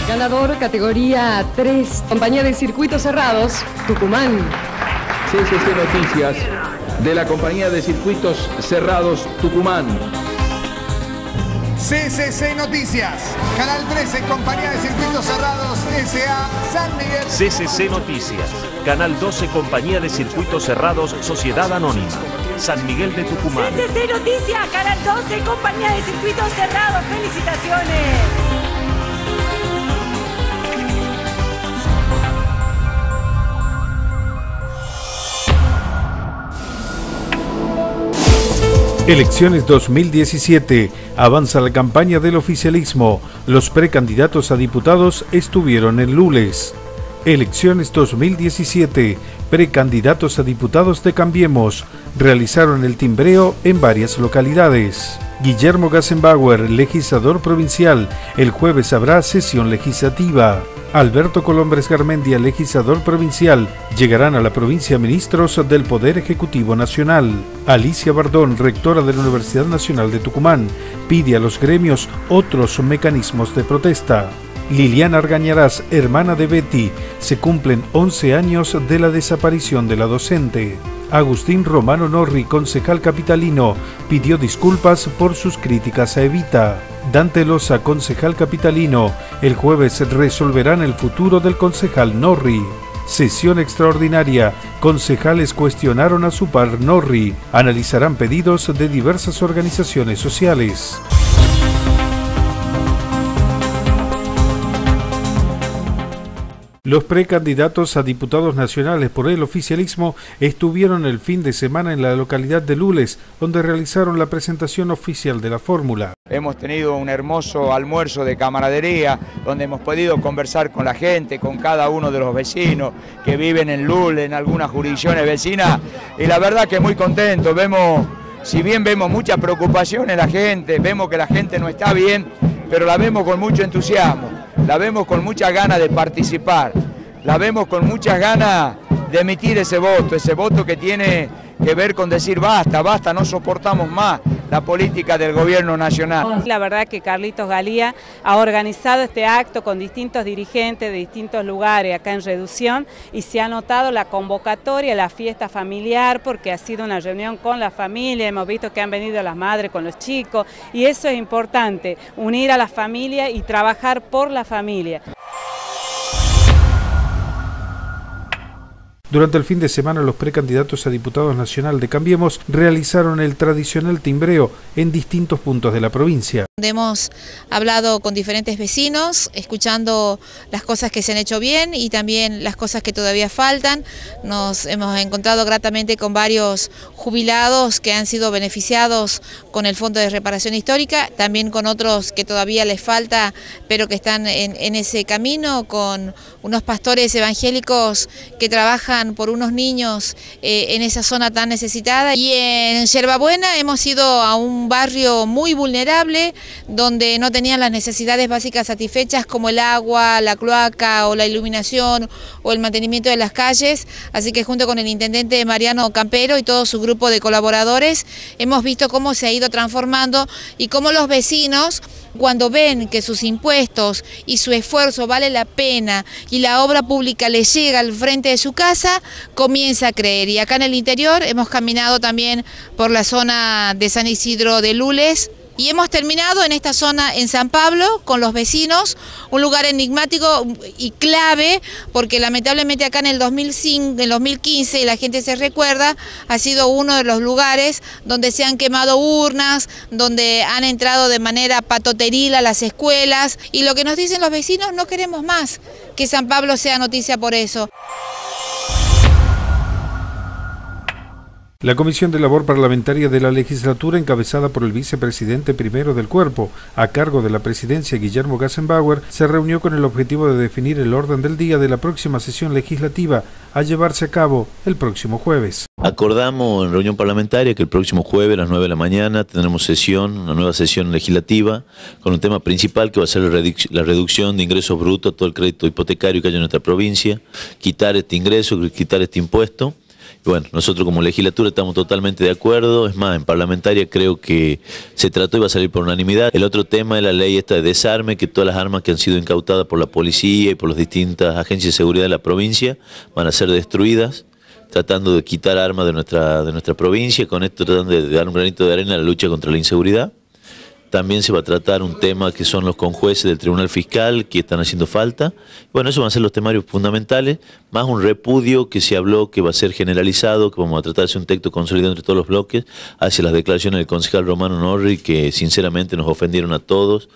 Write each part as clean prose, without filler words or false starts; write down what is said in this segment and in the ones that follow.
Ganador categoría 3, Compañía de Circuitos Cerrados, Tucumán. CCC Noticias, de la Compañía de Circuitos Cerrados, Tucumán. CCC Noticias, Canal 13, Compañía de Circuitos Cerrados, S.A. San Miguel. CCC Noticias, Canal 12, Compañía de Circuitos Cerrados, Sociedad Anónima, San Miguel de Tucumán. CCC Noticias, Canal 12, Compañía de Circuitos Cerrados, felicitaciones. Elecciones 2017. Avanza la campaña del oficialismo. Los precandidatos a diputados estuvieron en Lules. Elecciones 2017. Precandidatos a diputados de Cambiemos realizaron el timbreo en varias localidades. Guillermo Gassenbauer, legislador provincial. El jueves habrá sesión legislativa. Alberto Colombres Garmendia, legislador provincial, llegarán a la provincia ministros del Poder Ejecutivo Nacional. Alicia Bardón, rectora de la Universidad Nacional de Tucumán, pide a los gremios otros mecanismos de protesta. Liliana Argañarás, hermana de Betty, se cumplen 11 años de la desaparición de la docente. Agustín Romano Norri, concejal capitalino, pidió disculpas por sus críticas a Evita. Dante Loza, concejal capitalino, el jueves resolverán el futuro del concejal Norri. Sesión extraordinaria, concejales cuestionaron a su par Norri, analizarán pedidos de diversas organizaciones sociales. Los precandidatos a diputados nacionales por el oficialismo estuvieron el fin de semana en la localidad de Lules, donde realizaron la presentación oficial de la fórmula. Hemos tenido un hermoso almuerzo de camaradería, donde hemos podido conversar con la gente, con cada uno de los vecinos que viven en Lules, en algunas jurisdicciones vecinas, y la verdad que muy contento. Si bien vemos mucha preocupación en la gente, vemos que la gente no está bien, pero la vemos con mucho entusiasmo, la vemos con muchas ganas de participar, la vemos con muchas ganas de emitir ese voto que tiene que ver con decir basta, basta, no soportamos más la política del gobierno nacional. La verdad que Carlitos Galía ha organizado este acto con distintos dirigentes de distintos lugares acá en Reducción y se ha notado la convocatoria, la fiesta familiar, porque ha sido una reunión con la familia, hemos visto que han venido las madres con los chicos y eso es importante, unir a la familia y trabajar por la familia. Durante el fin de semana, los precandidatos a diputados nacional de Cambiemos realizaron el tradicional timbreo en distintos puntos de la provincia. Hemos hablado con diferentes vecinos, escuchando las cosas que se han hecho bien y también las cosas que todavía faltan. Nos hemos encontrado gratamente con varios jubilados que han sido beneficiados con el Fondo de Reparación Histórica, también con otros que todavía les falta, pero que están en ese camino, con unos pastores evangélicos que trabajan por unos niños en esa zona tan necesitada. Y en Yerbabuena hemos ido a un barrio muy vulnerable, donde no tenían las necesidades básicas satisfechas como el agua, la cloaca o la iluminación o el mantenimiento de las calles, así que junto con el intendente Mariano Campero y todo su grupo de colaboradores hemos visto cómo se ha ido transformando y cómo los vecinos, cuando ven que sus impuestos y su esfuerzo vale la pena y la obra pública les llega al frente de su casa, comienza a creer. Y acá en el interior hemos caminado también por la zona de San Isidro de Lules, y hemos terminado en esta zona en San Pablo con los vecinos, un lugar enigmático y clave, porque lamentablemente acá en el 2015, y la gente se recuerda, ha sido uno de los lugares donde se han quemado urnas, donde han entrado de manera patoteril a las escuelas, y lo que nos dicen los vecinos, no queremos más que San Pablo sea noticia por eso. La Comisión de Labor Parlamentaria de la Legislatura, encabezada por el vicepresidente primero del cuerpo, a cargo de la presidencia Guillermo Gassenbauer, se reunió con el objetivo de definir el orden del día de la próxima sesión legislativa a llevarse a cabo el próximo jueves. Acordamos en reunión parlamentaria que el próximo jueves a las 9 de la mañana tendremos una nueva sesión legislativa con un tema principal que va a ser la reducción de ingresos brutos a todo el crédito hipotecario que hay en nuestra provincia, quitar este ingreso, quitar este impuesto. Bueno, nosotros como legislatura estamos totalmente de acuerdo, es más, en parlamentaria creo que se trató y va a salir por unanimidad. El otro tema es la ley esta de desarme, que todas las armas que han sido incautadas por la policía y por las distintas agencias de seguridad de la provincia van a ser destruidas, tratando de quitar armas de nuestra provincia, con esto tratando de dar un granito de arena a la lucha contra la inseguridad. También se va a tratar un tema que son los conjueces del Tribunal Fiscal que están haciendo falta. Bueno, esos van a ser los temarios fundamentales, más un repudio que se habló que va a ser generalizado, que vamos a tratar de hacer un texto consolidado entre todos los bloques, hacia las declaraciones del concejal Romano Norri, que sinceramente nos ofendieron a todos.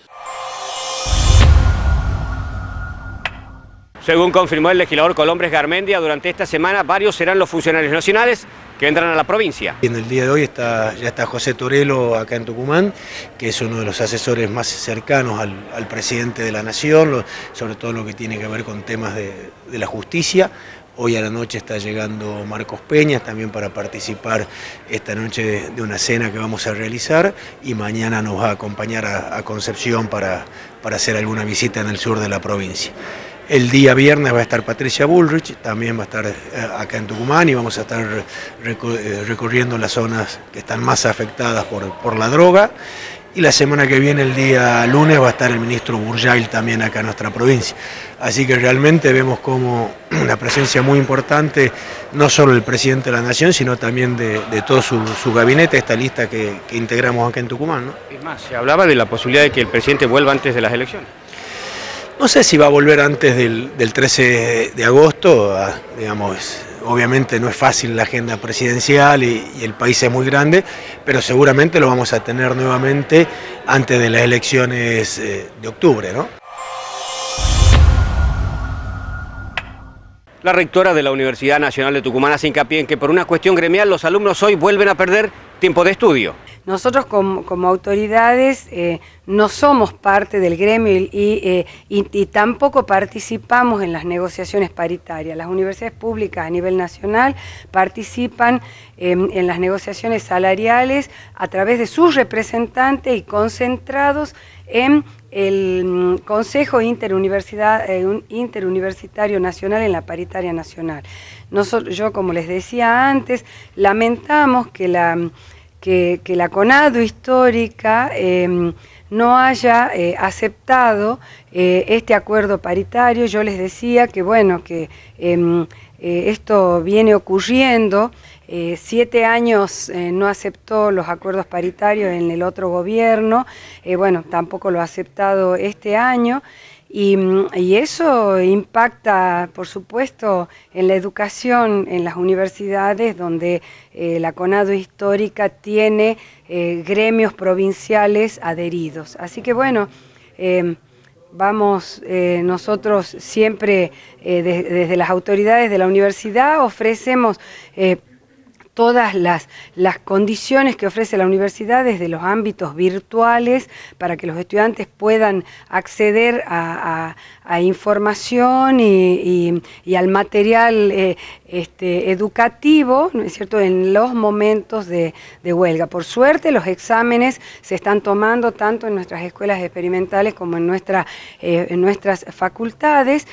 Según confirmó el legislador Colombres Garmendia, durante esta semana varios serán los funcionarios nacionales que vendrán a la provincia. En el día de hoy ya está José Torello acá en Tucumán, que es uno de los asesores más cercanos al presidente de la Nación, sobre todo lo que tiene que ver con temas de la justicia. Hoy a la noche está llegando Marcos Peñas también para participar esta noche de una cena que vamos a realizar, y mañana nos va a acompañar a Concepción para hacer alguna visita en el sur de la provincia. El día viernes va a estar Patricia Bullrich, también va a estar acá en Tucumán, y vamos a estar recorriendo las zonas que están más afectadas por la droga. Y la semana que viene, el día lunes, va a estar el ministro Burjail también acá en nuestra provincia. Así que realmente vemos como una presencia muy importante, no solo del presidente de la Nación, sino también de todo su gabinete, esta lista que integramos acá en Tucumán, ¿no? Es más, se hablaba de la posibilidad de que el presidente vuelva antes de las elecciones. No sé si va a volver antes del 13 de agosto, digamos, obviamente no es fácil la agenda presidencial y el país es muy grande, pero seguramente lo vamos a tener nuevamente antes de las elecciones de octubre, ¿no? La rectora de la Universidad Nacional de Tucumán hace hincapié en que por una cuestión gremial los alumnos hoy vuelven a perder tiempo de estudio. Nosotros como autoridades no somos parte del gremio y tampoco participamos en las negociaciones paritarias. Las universidades públicas a nivel nacional participan en las negociaciones salariales a través de sus representantes y concentrados en el Consejo Interuniversitario Nacional, en la Paritaria Nacional. Yo, como les decía antes, lamentamos que la CONADU histórica no haya aceptado este acuerdo paritario. Yo les decía que bueno, que esto viene ocurriendo, 7 años no aceptó los acuerdos paritarios en el otro gobierno, bueno, tampoco lo ha aceptado este año. Y eso impacta, por supuesto, en la educación en las universidades, donde la CONADU histórica tiene gremios provinciales adheridos. Así que bueno, vamos nosotros siempre desde las autoridades de la universidad ofrecemos todas las condiciones que ofrece la universidad desde los ámbitos virtuales para que los estudiantes puedan acceder a información y al material educativo, ¿no es cierto?, en los momentos de huelga. Por suerte, los exámenes se están tomando tanto en nuestras escuelas experimentales como en nuestras facultades.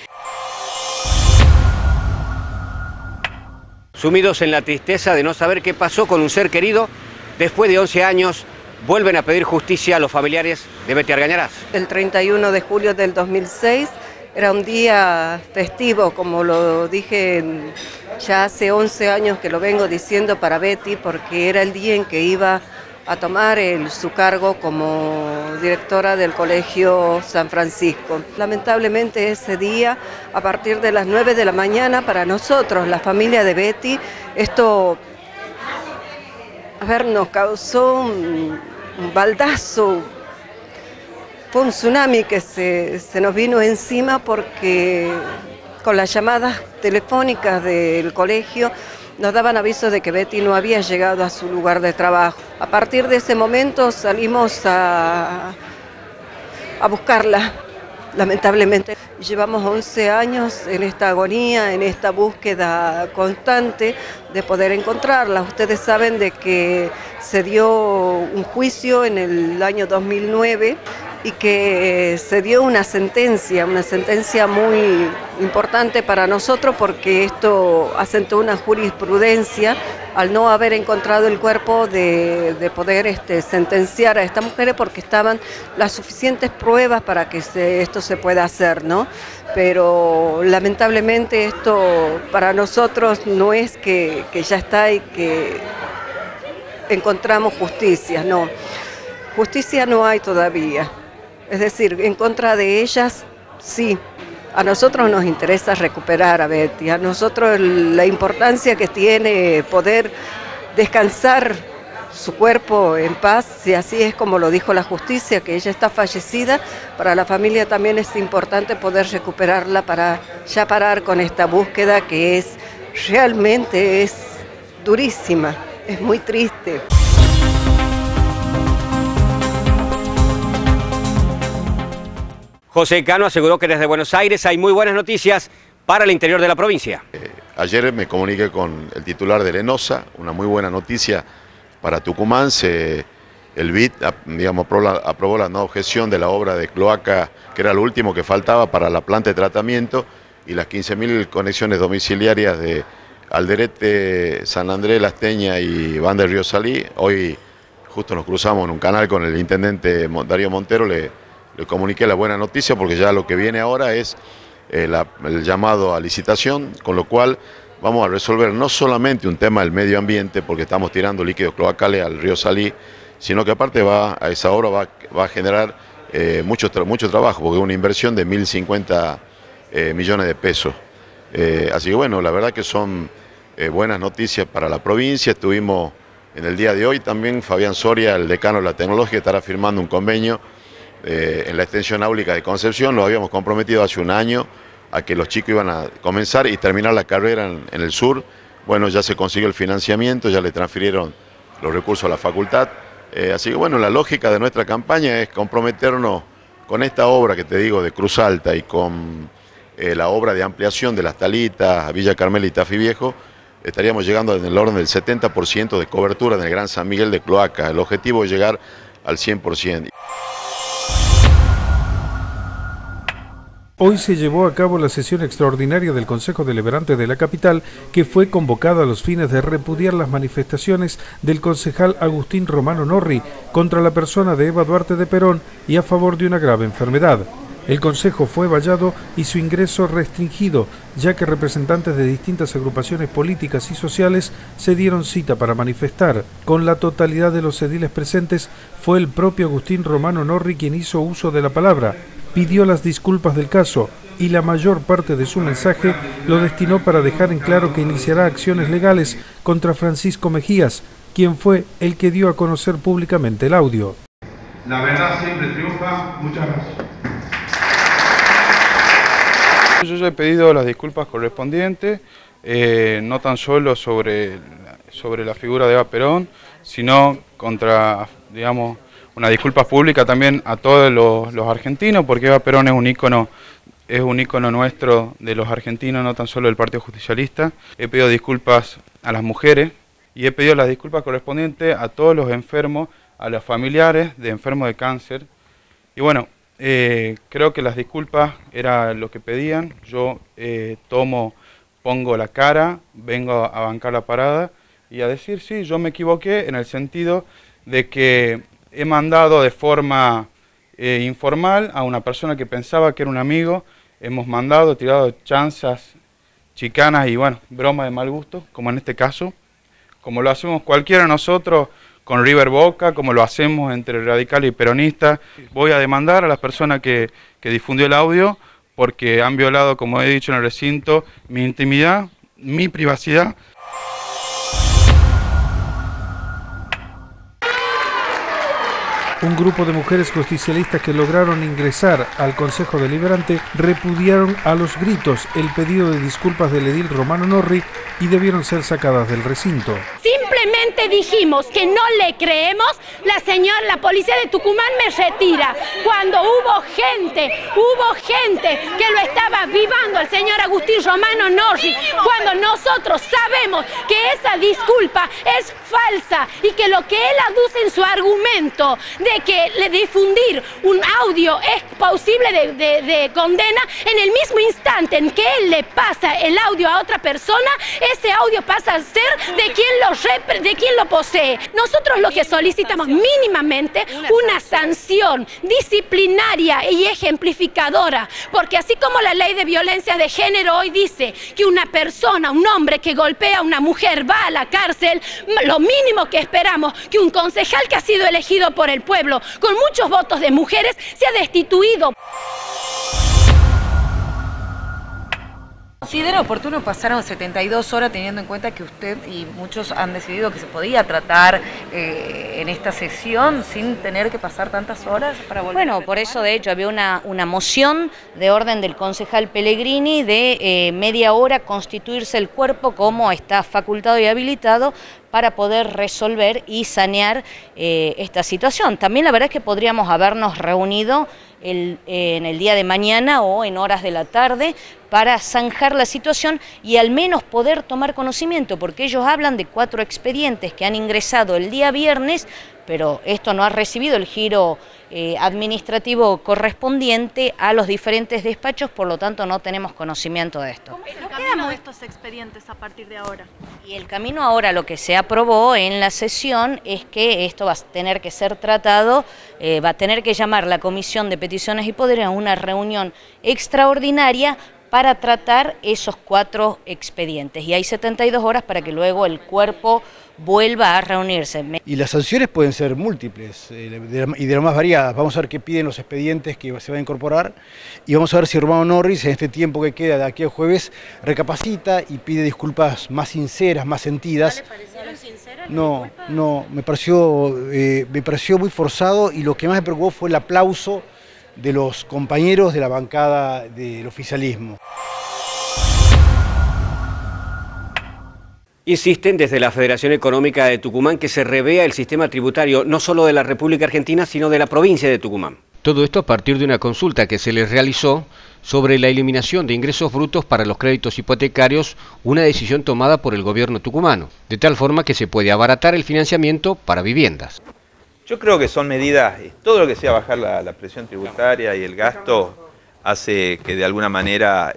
Sumidos en la tristeza de no saber qué pasó con un ser querido, después de 11 años vuelven a pedir justicia a los familiares de Betty Argañarás. El 31 de julio del 2006 era un día festivo, como lo dije ya hace 11 años que lo vengo diciendo para Betty, porque era el día en que iba a tomar su cargo como directora del Colegio San Francisco. Lamentablemente ese día, a partir de las 9 de la mañana, para nosotros, la familia de Betty, esto nos causó un baldazo, fue un tsunami que se nos vino encima, porque con las llamadas telefónicas del colegio nos daban aviso de que Betty no había llegado a su lugar de trabajo. A partir de ese momento salimos a buscarla, lamentablemente. Llevamos 11 años en esta agonía, en esta búsqueda constante de poder encontrarla. Ustedes saben de que se dio un juicio en el año 2009 y que se dio una sentencia muy importante para nosotros, porque esto asentó una jurisprudencia al no haber encontrado el cuerpo de poder sentenciar a estas mujeres, porque estaban las suficientes pruebas para que esto se pueda hacer, ¿no? Pero lamentablemente esto para nosotros no es que ya está y que encontramos justicia, no. Justicia no hay todavía. Es decir, en contra de ellas, sí. A nosotros nos interesa recuperar a Betty, a nosotros la importancia que tiene poder descansar su cuerpo en paz, si así es como lo dijo la justicia, que ella está fallecida, para la familia también es importante poder recuperarla para ya parar con esta búsqueda que realmente es durísima, es muy triste. José Cano aseguró que desde Buenos Aires hay muy buenas noticias para el interior de la provincia. Ayer me comuniqué con el titular de Lenosa, una muy buena noticia para Tucumán. El BID aprobó la no objeción de la obra de cloaca, que era lo último que faltaba para la planta de tratamiento, y las 15.000 conexiones domiciliarias de Alderete, San Andrés, Las Teñas y Van del Río Salí. Hoy justo nos cruzamos en un canal con el intendente Darío Montero, le comuniqué la buena noticia, porque ya lo que viene ahora es el llamado a licitación, con lo cual vamos a resolver no solamente un tema del medio ambiente, porque estamos tirando líquidos cloacales al río Salí, sino que aparte a esa obra va a generar mucho trabajo, porque es una inversión de 1.050 millones de pesos. Así que bueno, la verdad que son buenas noticias para la provincia. Estuvimos en el día de hoy también, Fabián Soria, el decano de la tecnología, estará firmando un convenio en la extensión áulica de Concepción. Lo habíamos comprometido hace un año a que los chicos iban a comenzar y terminar la carrera en el sur. Bueno, ya se consiguió el financiamiento, ya le transfirieron los recursos a la facultad. Así que bueno, la lógica de nuestra campaña es comprometernos con esta obra que te digo de Cruz Alta y con la obra de ampliación de Las Talitas, Villa Carmela y Tafí Viejo. Estaríamos llegando en el orden del 70% de cobertura en el Gran San Miguel de cloaca. El objetivo es llegar al 100%. Hoy se llevó a cabo la sesión extraordinaria del Consejo Deliberante de la capital, que fue convocada a los fines de repudiar las manifestaciones del concejal Agustín Romano Norri contra la persona de Eva Duarte de Perón y a favor de una grave enfermedad. El Consejo fue vallado y su ingreso restringido, ya que representantes de distintas agrupaciones políticas y sociales se dieron cita para manifestar. Con la totalidad de los ediles presentes, fue el propio Agustín Romano Norri quien hizo uso de la palabra. Pidió las disculpas del caso y la mayor parte de su mensaje lo destinó para dejar en claro que iniciará acciones legales contra Francisco Mejías, quien fue el que dio a conocer públicamente el audio. La verdad siempre triunfa. Muchas gracias. Yo ya he pedido las disculpas correspondientes, no tan solo sobre la figura de Eva Perón, sino contra, digamos, una disculpa pública también a todos los argentinos, porque Eva Perón es un ícono nuestro de los argentinos, no tan solo del Partido Justicialista. He pedido disculpas a las mujeres y he pedido las disculpas correspondientes a todos los enfermos, a los familiares de enfermos de cáncer. Y bueno, creo que las disculpas era lo que pedían. Yo pongo la cara, vengo a bancar la parada y a decir, sí, yo me equivoqué en el sentido de que he mandado de forma informal a una persona que pensaba que era un amigo. Hemos tirado chanzas, chicanas y bueno, bromas de mal gusto, como en este caso, como lo hacemos cualquiera de nosotros con River Boca, como lo hacemos entre radicales y peronistas. Voy a demandar a las personas que difundió el audio porque han violado, como he dicho en el recinto, mi intimidad, mi privacidad. Un grupo de mujeres justicialistas que lograron ingresar al Consejo Deliberante repudiaron a los gritos el pedido de disculpas del edil Romano Norri y debieron ser sacadas del recinto. Simplemente dijimos que no le creemos, la policía de Tucumán me retira. Cuando hubo gente que lo estaba vivando al señor Agustín Romano Norri, cuando nosotros sabemos que esa disculpa es falsa y que lo que él aduce en su argumento de de que difundir un audio es posible de condena, en el mismo instante en que él le pasa el audio a otra persona, ese audio pasa a ser de quien lo posee. Nosotros lo que solicitamos mínimamente una sanción disciplinaria y ejemplificadora, porque así como la ley de violencia de género hoy dice que una persona, un hombre que golpea a una mujer va a la cárcel, lo mínimo que esperamos que un concejal que ha sido elegido por el pueblo con muchos votos de mujeres sea destituido. ¿Considera oportuno pasaron 72 horas teniendo en cuenta que usted y muchos han decidido que se podía tratar en esta sesión sin tener que pasar tantas horas para volver? Bueno, por eso de hecho había una moción de orden del concejal Pellegrini de media hora constituirse el cuerpo como está facultado y habilitado para poder resolver y sanear esta situación. También la verdad es que podríamos habernos reunido en el día de mañana o en horas de la tarde para zanjar la situación y al menos poder tomar conocimiento, porque ellos hablan de 4 expedientes que han ingresado el día viernes, pero esto no ha recibido el giro administrativo correspondiente a los diferentes despachos, por lo tanto no tenemos conocimiento de esto. ¿Cómo es el camino de estos expedientes a partir de ahora? Y el camino ahora, lo que se aprobó en la sesión es que esto va a tener que ser tratado, va a tener que llamar la Comisión de Peticiones y Poderes a una reunión extraordinaria para tratar esos 4 expedientes. Y hay 72 horas para que luego el cuerpo vuelva a reunirse. Y las sanciones pueden ser múltiples y de las más variadas. Vamos a ver qué piden los expedientes que se van a incorporar y vamos a ver si Romano Norris en este tiempo que queda de aquí al jueves recapacita y pide disculpas más sinceras, más sentidas. ¿No le parecieron sinceras? No, me pareció muy forzado y lo que más me preocupó fue el aplauso de los compañeros de la bancada del oficialismo. Insisten desde la Federación Económica de Tucumán que se revea el sistema tributario no solo de la República Argentina, sino de la provincia de Tucumán. Todo esto a partir de una consulta que se les realizó sobre la eliminación de ingresos brutos para los créditos hipotecarios, una decisión tomada por el gobierno tucumano, de tal forma que se puede abaratar el financiamiento para viviendas. Yo creo que son medidas, todo lo que sea bajar la presión tributaria y el gasto hace que de alguna manera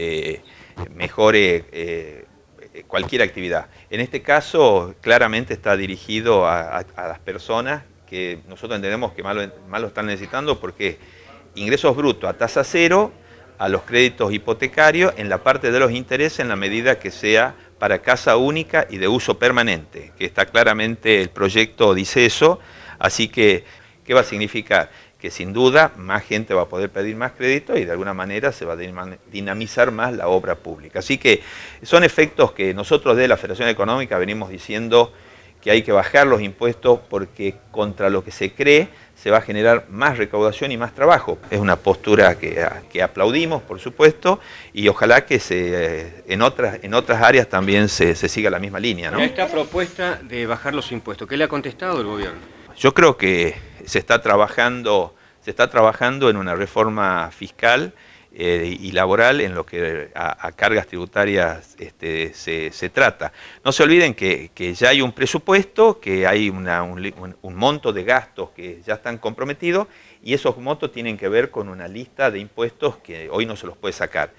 mejore cualquier actividad. En este caso claramente está dirigido a las personas que nosotros entendemos que más lo están necesitando, porque ingresos brutos a tasa cero, a los créditos hipotecarios en la parte de los intereses en la medida que sea para casa única y de uso permanente, que está claramente el proyecto dice eso. Así que, ¿qué va a significar? Que sin duda más gente va a poder pedir más crédito y de alguna manera se va a dinamizar más la obra pública. Así que son efectos que nosotros de la Federación Económica venimos diciendo que hay que bajar los impuestos porque contra lo que se cree se va a generar más recaudación y más trabajo. Es una postura que aplaudimos, por supuesto, y ojalá que en otras áreas también se siga la misma línea, ¿no? Esta propuesta de bajar los impuestos, ¿qué le ha contestado el gobierno? Yo creo que se está trabajando en una reforma fiscal y laboral en lo que a cargas tributarias se trata. No se olviden que ya hay un presupuesto, que hay un monto de gastos que ya están comprometidos y esos montos tienen que ver con una lista de impuestos que hoy no se los puede sacar.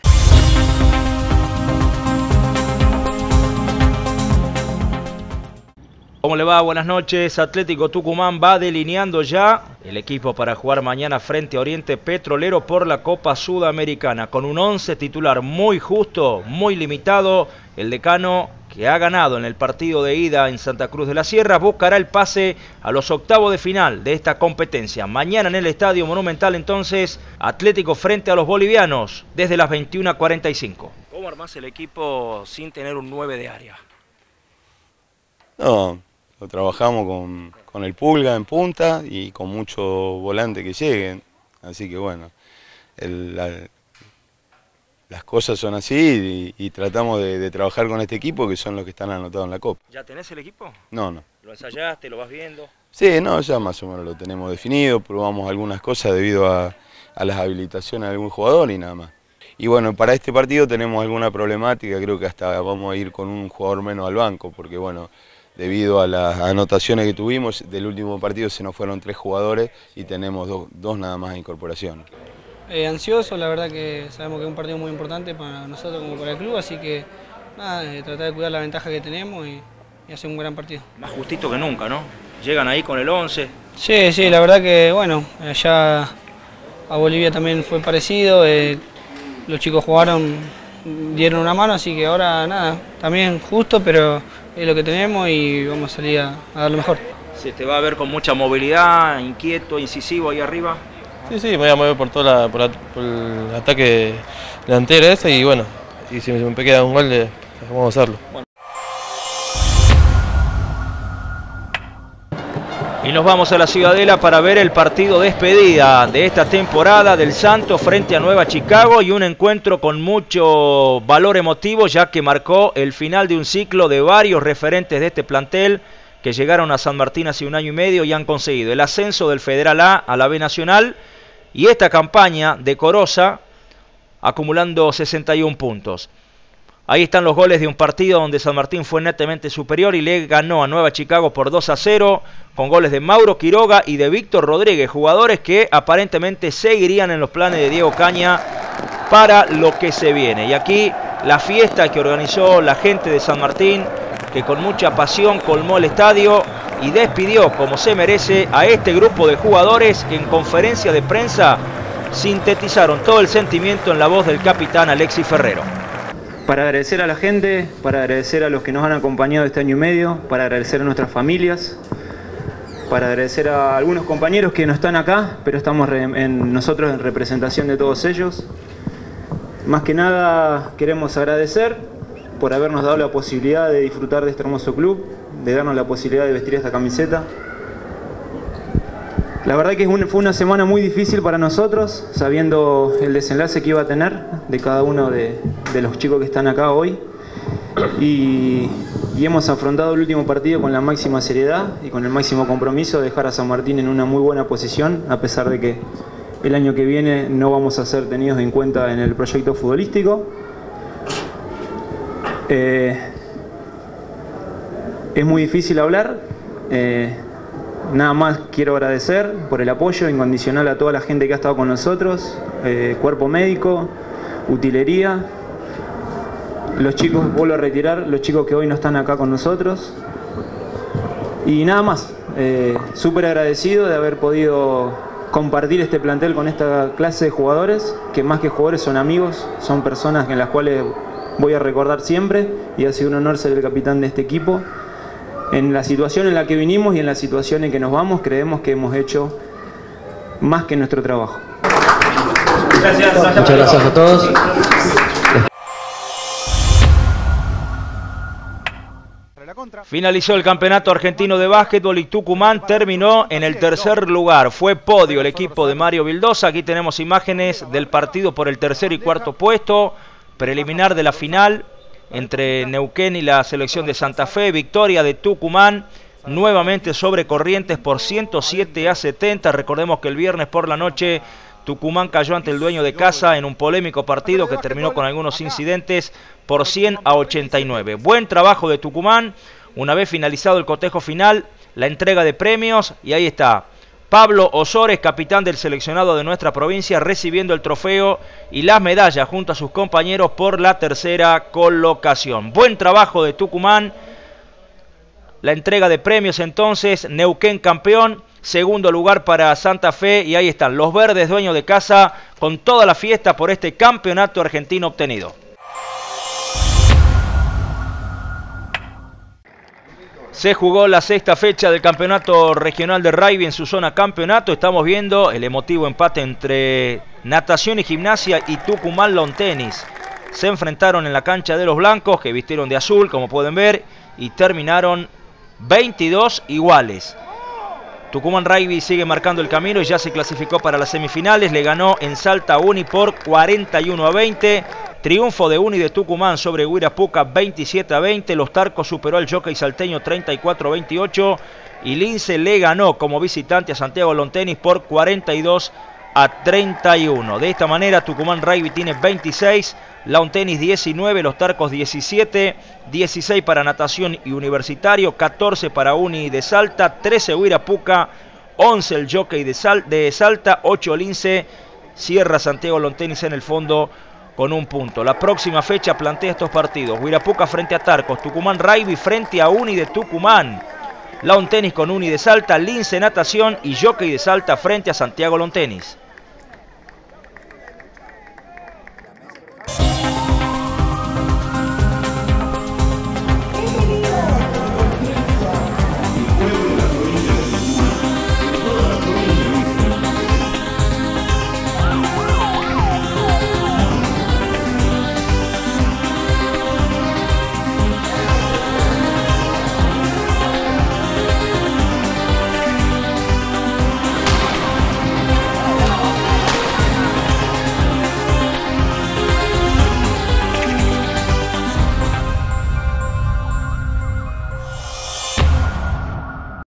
¿Cómo le va? Buenas noches. Atlético Tucumán va delineando ya el equipo para jugar mañana frente a Oriente Petrolero por la Copa Sudamericana, con un 11 titular muy justo, muy limitado. El decano, que ha ganado en el partido de ida en Santa Cruz de la Sierra, buscará el pase a los octavos de final de esta competencia. Mañana en el Estadio Monumental entonces, Atlético frente a los bolivianos desde las 21:45. ¿Cómo armás el equipo sin tener un 9 de área? No, lo trabajamos con el Pulga en punta y con muchos volantes que lleguen, así que bueno, las cosas son así y tratamos de trabajar con este equipo que son los que están anotados en la Copa. ¿Ya tenés el equipo? No. ¿Lo ensayaste? ¿Lo vas viendo? Sí, no, ya más o menos lo tenemos definido, probamos algunas cosas debido a las habilitaciones de algún jugador y nada más. Y bueno, para este partido tenemos alguna problemática, creo que hasta vamos a ir con un jugador menos al banco, porque bueno, debido a las anotaciones que tuvimos. Del último partido se nos fueron 3 jugadores y tenemos dos nada más de incorporación. Ansioso, la verdad que sabemos que es un partido muy importante para nosotros como para el club, así que nada, tratar de cuidar la ventaja que tenemos y hacer un gran partido. Más justito que nunca, ¿no? Llegan ahí con el 11. Sí, la verdad que bueno, allá a Bolivia también fue parecido, los chicos jugaron, dieron una mano, así que ahora nada, también justo, pero es lo que tenemos y vamos a salir a dar lo mejor. Se te va a ver con mucha movilidad, inquieto, incisivo ahí arriba. Sí, me voy a mover por el ataque delantero ese y bueno, y si me queda un gol, vamos a hacerlo. Bueno. Y nos vamos a la Ciudadela para ver el partido despedida de esta temporada del Santos frente a Nueva Chicago y un encuentro con mucho valor emotivo, ya que marcó el final de un ciclo de varios referentes de este plantel que llegaron a San Martín hace 1 año y medio y han conseguido el ascenso del Federal A a la B Nacional y esta campaña decorosa acumulando 61 puntos. Ahí están los goles de un partido donde San Martín fue netamente superior y le ganó a Nueva Chicago por 2-0 con goles de Mauro Quiroga y de Víctor Rodríguez, jugadores que aparentemente seguirían en los planes de Diego Caña para lo que se viene. Y aquí la fiesta que organizó la gente de San Martín, que con mucha pasión colmó el estadio y despidió como se merece a este grupo de jugadores que en conferencia de prensa sintetizaron todo el sentimiento en la voz del capitán Alexis Ferrero. Para agradecer a la gente, para agradecer a los que nos han acompañado este 1 año y medio, para agradecer a nuestras familias, para agradecer a algunos compañeros que no están acá, pero estamos nosotros en representación de todos ellos. Más que nada queremos agradecer por habernos dado la posibilidad de disfrutar de este hermoso club, de darnos la posibilidad de vestir esta camiseta. La verdad que fue una semana muy difícil para nosotros, sabiendo el desenlace que iba a tener de cada uno de los chicos que están acá hoy. Y hemos afrontado el último partido con la máxima seriedad y con el máximo compromiso de dejar a San Martín en una muy buena posición, a pesar de que el año que viene no vamos a ser tenidos en cuenta en el proyecto futbolístico. Es muy difícil hablar. Nada más quiero agradecer por el apoyo incondicional a toda la gente que ha estado con nosotros, cuerpo médico, utilería, los chicos, vuelvo a retirar, los chicos que hoy no están acá con nosotros. Y nada más, súper agradecido de haber podido compartir este plantel con esta clase de jugadores, que más que jugadores son amigos, son personas en las cuales voy a recordar siempre, y ha sido un honor ser el capitán de este equipo. En la situación en la que vinimos y en la situación en que nos vamos, creemos que hemos hecho más que nuestro trabajo. Gracias. Muchas gracias a todos. Finalizó el campeonato argentino de básquetbol y Tucumán terminó en el 3er lugar. Fue podio el equipo de Mario Vildosa. Aquí tenemos imágenes del partido por el 3er y 4.º puesto, preliminar de la final entre Neuquén y la selección de Santa Fe. Victoria de Tucumán nuevamente sobre Corrientes por 107-70. Recordemos que el viernes por la noche Tucumán cayó ante el dueño de casa en un polémico partido que terminó con algunos incidentes por 100-89. Buen trabajo de Tucumán. Una vez finalizado el cotejo final, la entrega de premios, y ahí está Pablo Osores, capitán del seleccionado de nuestra provincia, recibiendo el trofeo y las medallas junto a sus compañeros por la 3.ª colocación. Buen trabajo de Tucumán. La entrega de premios entonces, Neuquén campeón, 2.º lugar para Santa Fe, y ahí están los verdes, dueños de casa, con toda la fiesta por este campeonato argentino obtenido. Se jugó la 6ª fecha del campeonato regional de rugby en su zona campeonato. Estamos viendo el emotivo empate entre Natación y Gimnasia y Tucumán Lawn Tennis. Se enfrentaron en la cancha de los blancos, que vistieron de azul, como pueden ver, y terminaron 22 iguales. Tucumán Rugby sigue marcando el camino y ya se clasificó para las semifinales. Le ganó en Salta a Uni por 41-20. Triunfo de Uni de Tucumán sobre Huirapuca 27-20. Los Tarcos superó al Jockey Salteño 34-28. Y Lince le ganó como visitante a Santiago Lawn Tennis por 42 a 31. De esta manera Tucumán Rugby tiene 26, Lawn Tennis 19, Los Tarcos 17, 16 para Natación y Universitario, 14 para Uni de Salta, 13 Huirapuca, 11 el Jockey de Salta, 8 Lince, cierra Santiago Lawn Tennis en el fondo con un punto. La próxima fecha plantea estos partidos: Huirapuca frente a Tarcos, Tucumán Rugby frente a Uni de Tucumán, Lawn Tennis con Uni de Salta, Lince Natación y Jockey de Salta frente a Santiago Lawn Tennis.